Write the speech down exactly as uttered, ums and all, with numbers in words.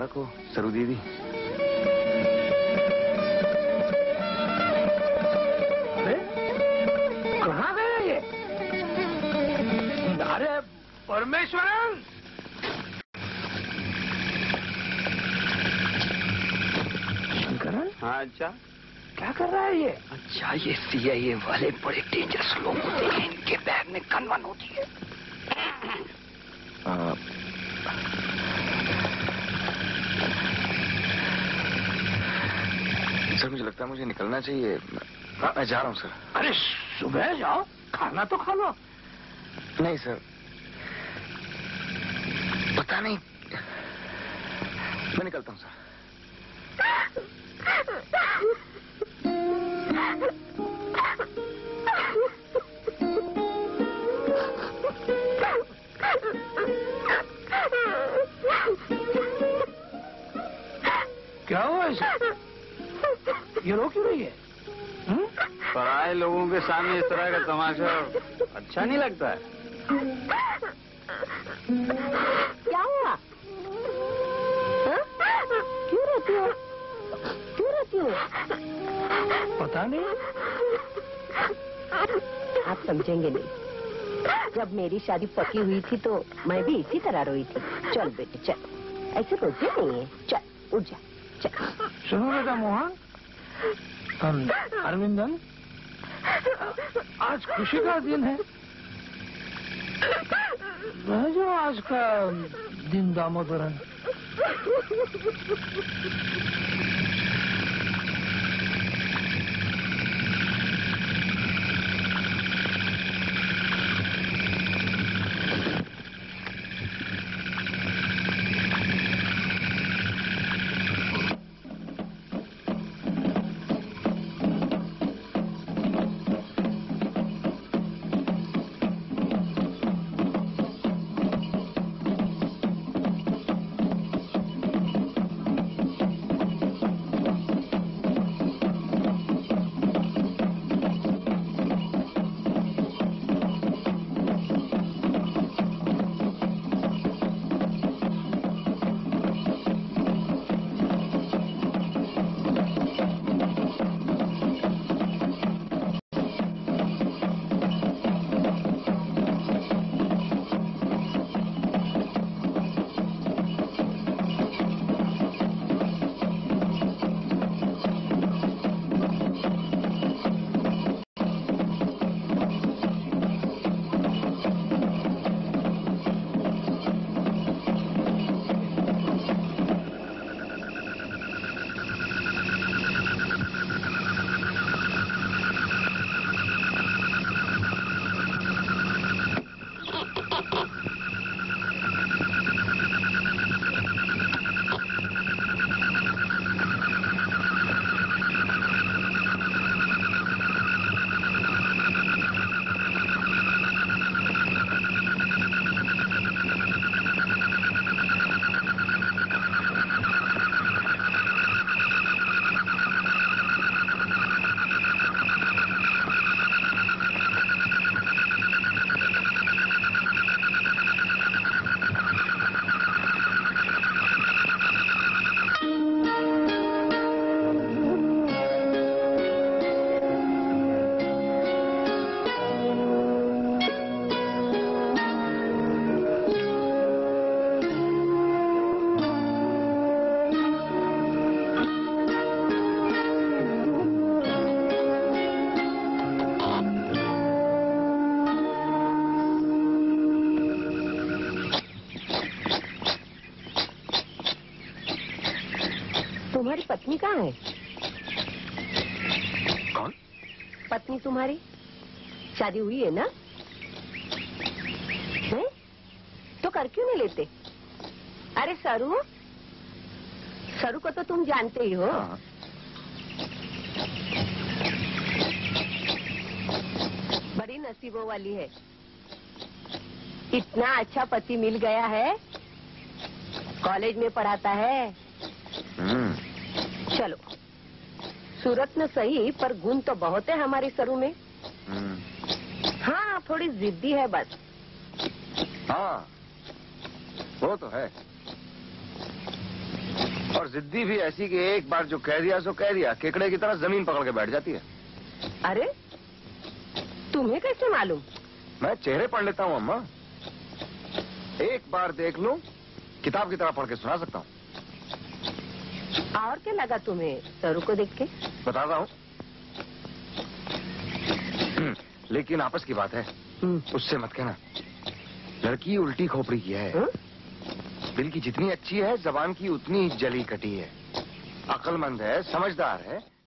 मुबारक हो सरू दीदी। अरे कहाँ गए ये? अरे परमेश्वरन! शंकरन? हाँ अच्छा क्या कर रहा है ये? अच्छा ये सीआईए वाले बड़े डेंजरस लोग होते हैं, इनके बैग में गन होती है। आ, सर मुझे लगता है मुझे निकलना चाहिए। मैं, मैं जा रहा हूँ सर। अरे सुबह जाओ, खाना तो खा लो। नहीं सर, पता नहीं, मैं निकलता हूँ सर। क्या हुआ इसे? ये रो क्यों रही है? पराए लोगों के सामने इस तरह का तमाशा अच्छा नहीं लगता है। क्या हुआ? क्यों रोती हो? क्यों रोती हो? पता नहीं। आप समझेंगे नहीं। जब मेरी शादी पकी हुई थी तो मैं भी इसी तरह रोई थी। चल बेटे चल, ऐसे रोते नहीं है। चल उठ जा चल। सुनो बेटा मोहन, अरविंदन, आज खुशी का दिन है। वह जो आज का दिन दामोदरन। तुम्हारी पत्नी कहाँ है? कौन? पत्नी तुम्हारी शादी हुई है ना? है? तो कर क्यों नहीं लेते? अरे सरू, सरू को तो तुम जानते ही हो। हाँ। बड़ी नसीबों वाली है, इतना अच्छा पति मिल गया है, कॉलेज में पढ़ाता है। हम्म। चलो, सूरत में सही पर गुण तो बहुत है हमारी सरू में। हाँ, थोड़ी जिद्दी है बस। हाँ, वो तो है। और जिद्दी भी ऐसी कि एक बार जो कह दिया सो कह दिया, केकड़े की तरह जमीन पकड़ के बैठ जाती है। अरे तुम्हें कैसे मालूम? मैं चेहरे पढ़ लेता हूँ अम्मा, एक बार देख लूं किताब की तरह पढ़ के सुना सकता हूँ। और क्या लगा तुम्हें सरू को देख के? बताता हूँ, लेकिन आपस की बात है, उससे मत कहना। लड़की उल्टी खोपड़ी की है। हुँ? दिल की जितनी अच्छी है, जबान की उतनी जली कटी है। अक्लमंद है, समझदार है,